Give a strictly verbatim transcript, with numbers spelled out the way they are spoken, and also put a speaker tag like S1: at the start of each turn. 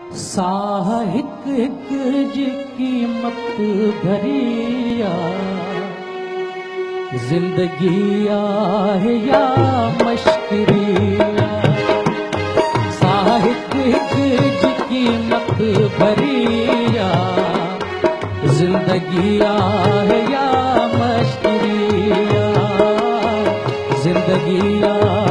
S1: साह हिक हिक जी कीमत भरिया, जिंदगी आहे या मश्किरिया। साह हिक हिक जी कीमत भरिया, जिंदगी आहे या मश्किरिया। जिंदगी